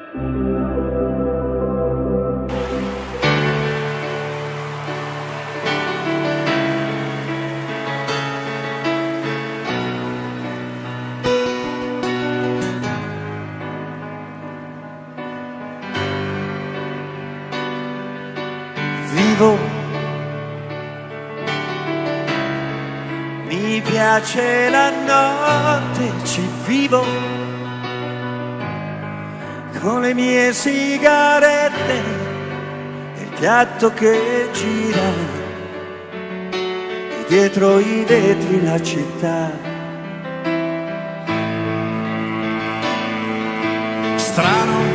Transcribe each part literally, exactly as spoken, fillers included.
Vivo, mi piace la notte, ci vivo, con le mie sigarette e il piatto che gira, e dietro i vetri la città. Strano,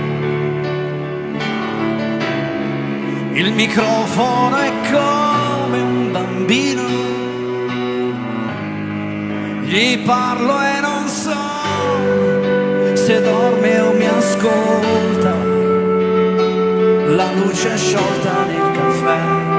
il microfono è come un bambino, gli parlo e non so se dorme o mi ascolta, la luce è sciolta nel caffè.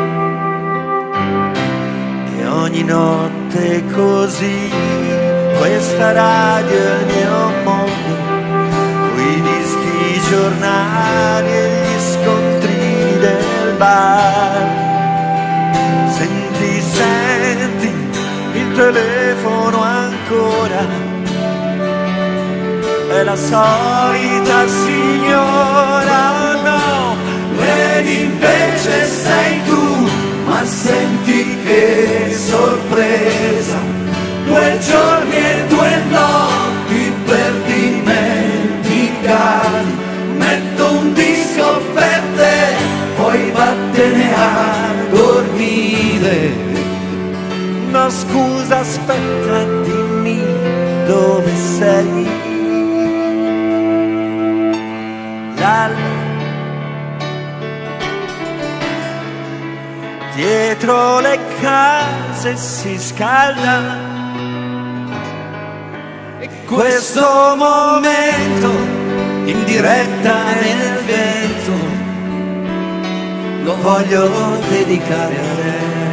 E ogni notte è così, questa radio è il mio mondo, coi dischi, i giornali e gli scontrini del bar. Senti, senti il telefono ancora, è la solita signora, no, Ed invece sei tu, ma senti che sorpresa, due giorni e due notti per dimenticarti, metto un disco per te, poi vattene a dormire. no scusa, aspetta, dimmi dove sei. L'alba dietro le case si scalda, E questo momento in diretta nel vento lo voglio dedicare a te.